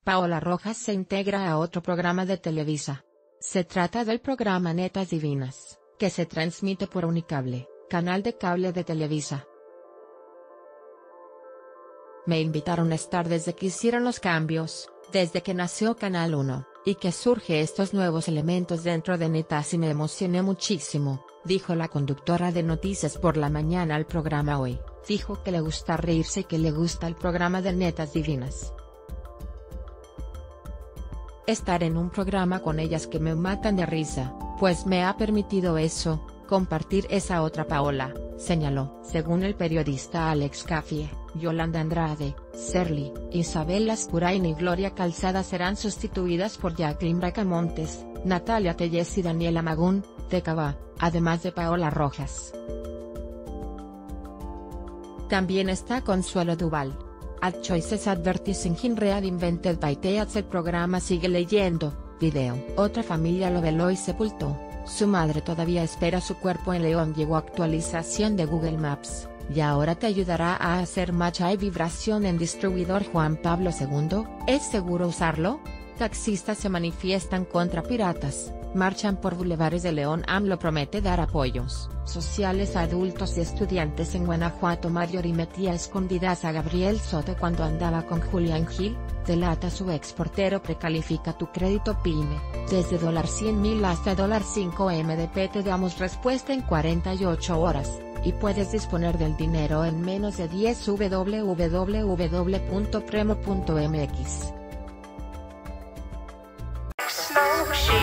Paola Rojas se integra a otro programa de Televisa. Se trata del programa Netas Divinas, que se transmite por Unicable, canal de cable de Televisa. Me invitaron a estar desde que hicieron los cambios, desde que nació Canal 1, y que surge estos nuevos elementos dentro de Netas y me emocioné muchísimo, dijo la conductora de Noticias por la Mañana al programa Hoy. Dijo que le gusta reírse y que le gusta el programa de Netas Divinas. Estar en un programa con ellas que me matan de risa, pues me ha permitido eso, compartir esa otra Paola, señaló. Según el periodista Alex Caffie, Yolanda Andrade, Serly, Isabel Lascurain y Gloria Calzada serán sustituidas por Jacqueline Bracamontes, Natalia Tellez y Daniela Magún, de Cava, además de Paola Rojas. También está Consuelo Duval. Ad Choices Advertising in Read Invented by Teats. El programa sigue leyendo, video. Otra familia lo veló y sepultó. Su madre todavía espera su cuerpo en León. Llegó actualización de Google Maps, y ahora te ayudará a hacer match. Hay vibración en distribuidor Juan Pablo II, ¿es seguro usarlo? Taxistas se manifiestan contra piratas, marchan por bulevares de León. AMLO promete dar apoyos sociales a adultos y estudiantes en Guanajuato. Marjorie metía a escondidas a Gabriel Soto cuando andaba con Julián Gil, delata su exportero. Precalifica tu crédito PYME, desde $100,000 hasta $5M de te damos respuesta en 48 horas, y puedes disponer del dinero en menos de 10. www.premo.mx.